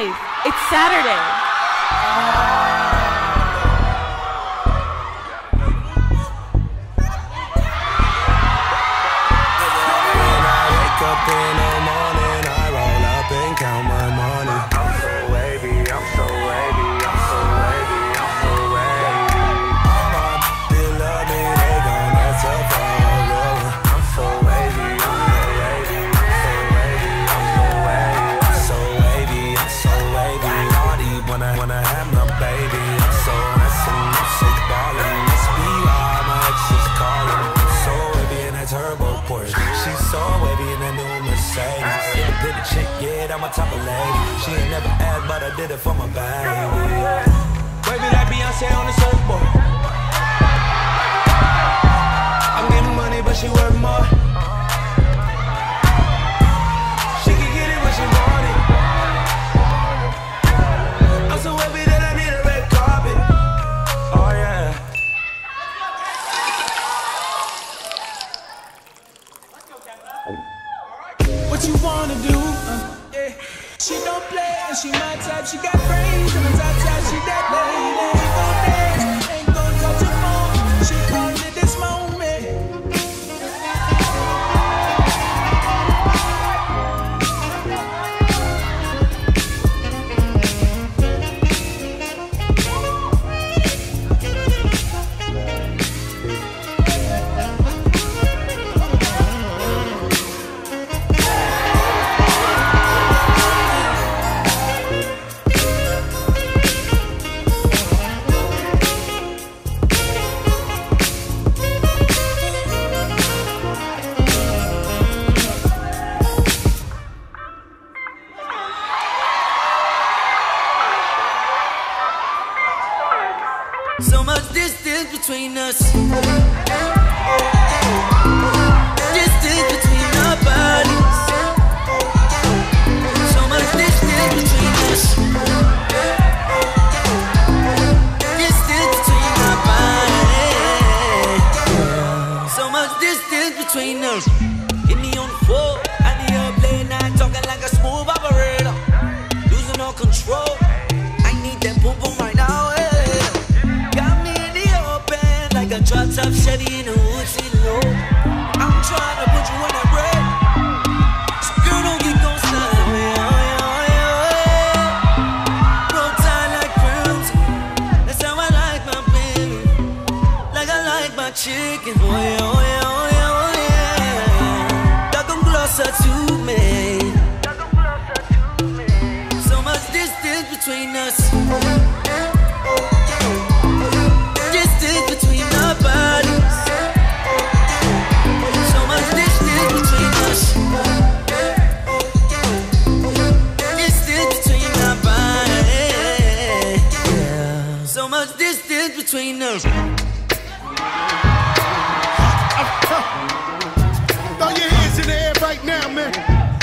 Guys, it's Saturday. Up in the morning, I roll up and count my money. I'm so wavy, I'm so wavy, I'm so wavy, I'm so wavy. All my bitches love me, they gon' answer for a real one. I'm so wavy, I'm so wavy, I'm so wavy, I'm so wavy. I'm so wavy, I'm so wavy. All these wanna have my baby. I'm so messing, I'm so ballin'. Must be why my ex is calling. I'm so wavy in that turbo Porsche. She's so wavy in that new Mercedes. Independent chick, yeah, I'm a type of lady. She ain't never asked, but I did it for my baby. Wavy like Beyonce on the surfboard. I'm getting money, but she worth more. She can get it when she want it. I'm so wavy that I need a red carpet. Oh yeah. What you wanna do? Yeah. She don't play and she my type. She got brains and I'm top. She that lady. Ain't gon' dance, ain't gon' touch her phone. She calling it this moment. So much distance between us. Distance between our bodies. So much distance between us. Distance between our bodies. So much distance between us. Hit me on the floor, I need a play night, talking like a smooth operator. Losing all control. I need that boom boom right now. Like a drop top Chevy in the hood, sitting low. I'm trying to put you in that bread. So girl, don't get gon' slide me. Roll tight like crimson. That's how I like my baby. Like I like my chicken. Oh yeah, oh yeah, oh yeah, oh yeah. Y'all come closer to me. So much distance between us. Distance between our bodies. So much distance between us. Distance between our bodies. So much distance between us. Throw your hands in the air right now, man.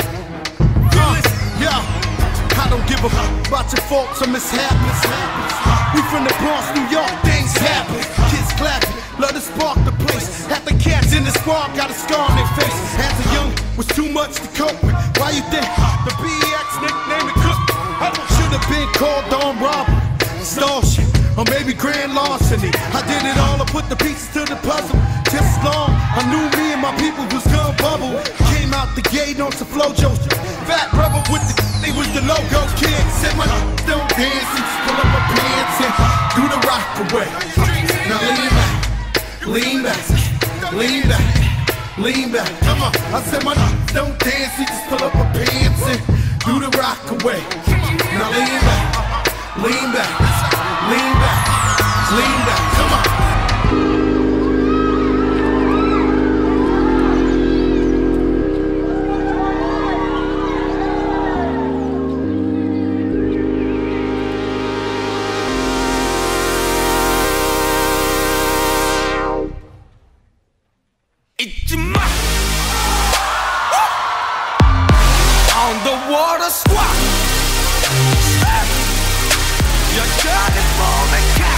Yeah. I don't give a fuck about your faults or mishaps. We from the Bronx, New York, things happen. Kids clapping, love to spark the place. Half the cats in the squad got a scar on their face. As a young, was too much to cope with. Why you think the BX nickname it Cook? Should have been called on robbery, extortion, or maybe grand larceny. I did it all, I put the pieces to the puzzle. Just as long, I knew me and my people was gonna bubble. Came out the gate on some flojo. Fat brother with the they was the logo kid. Said my don't dance and just pull up my pants and do the rock away. Now lean back, lean back, lean back, lean back. Come on. I said my don't dance and just pull up my pants and do the rock away. Now lean back, lean back, lean back, lean back. Come on. On the water squat. You got it for me,